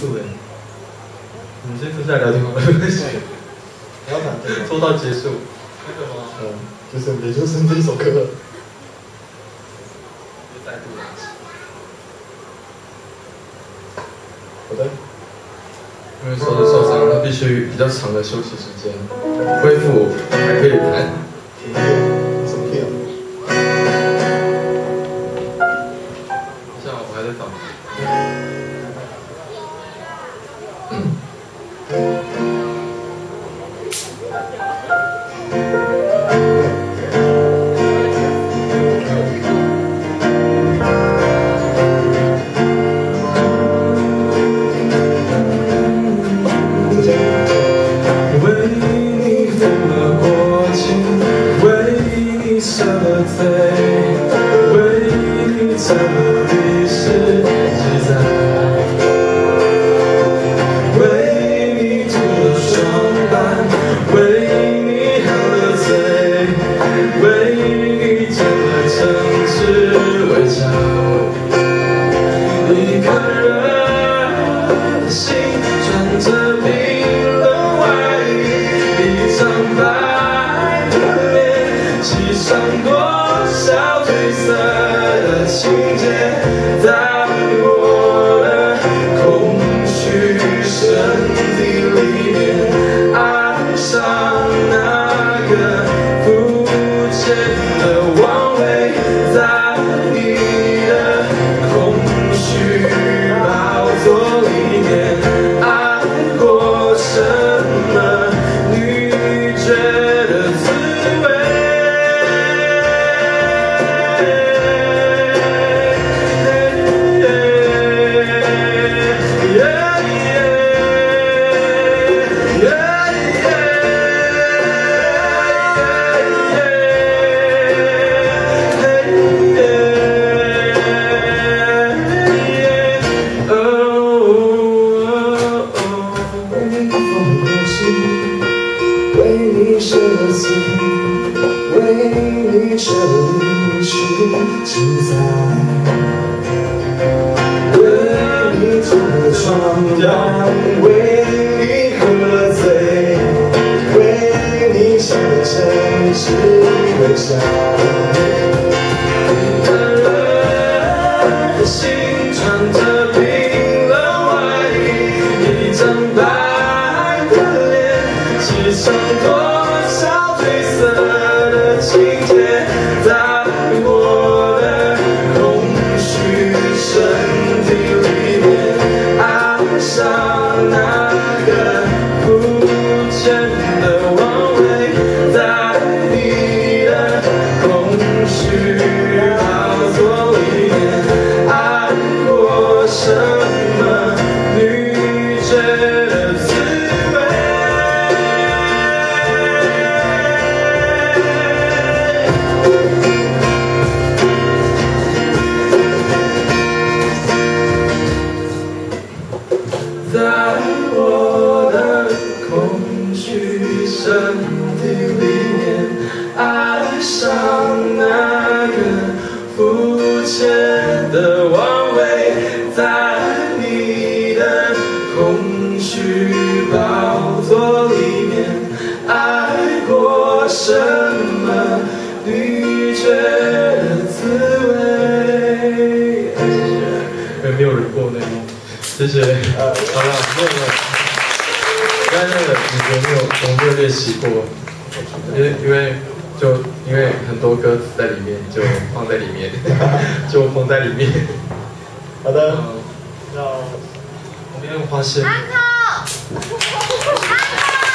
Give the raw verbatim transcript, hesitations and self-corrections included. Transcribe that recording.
束哎。我们先坐下来聊天好了。 你要谈这个？ 做到结束。那个吗？ 嗯，就是也就剩这一首歌了。 就再度来一次。 好的。 因为手指受伤，他必须比较长的休息时间，恢复才可以弹。 什么片？ 等一下，我还在找。谢谢。呃，好了，没有没有。刚才那个你觉得没有，我们没有练习过，因为因为就因为很多歌词在里面，就放在里面，就放在里面。 好的。 那我们要用花线。 安可，安可。